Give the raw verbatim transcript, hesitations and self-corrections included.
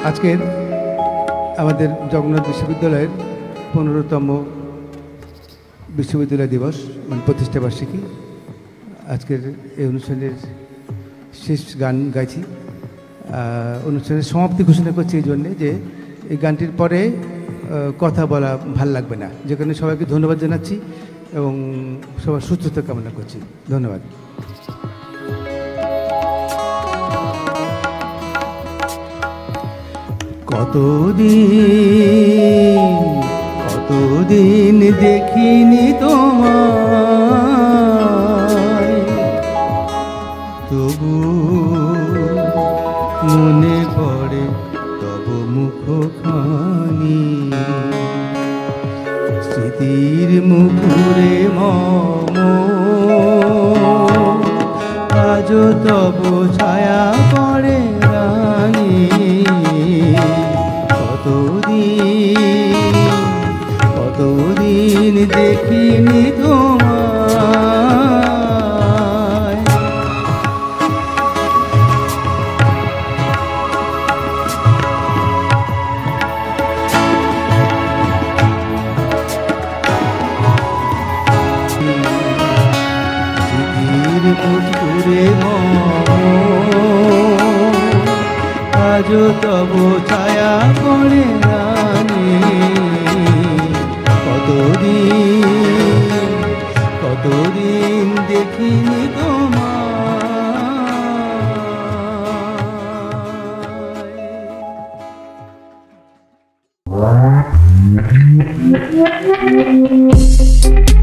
আজকের আমাদের জগন্নাথ বিশ্ববিদ্যালয়ের পনেরোতম বিশ্ববিদ্যালয় দিবস মানে প্রতিষ্ঠা বার্ষিকী। আজকের এই অনুষ্ঠানের শেষ গান গাইছি। অনুষ্ঠানের সমাপ্তি ঘোষণা করছি এই জন্যে যে এই গানটির পরে কথা বলা ভাল লাগবে না, যেখানে সবাইকে ধন্যবাদ জানাচ্ছি এবং সবার সুস্থতা কামনা করছি। ধন্যবাদ। কতদিন কতদিন দেখিনি তোমায়, তবু মনে পড়ে তব মুখখানি। স্মৃতির মুখুরে মম আজ তব ছায়া পড়ে রানী। কতদিন কতদিন দেখিনি তোমায়। স্মৃতির পুকুরে আজ তব ছায়া পড়ে রানী। কতদিন কতদিন দেখিনি তোমায়।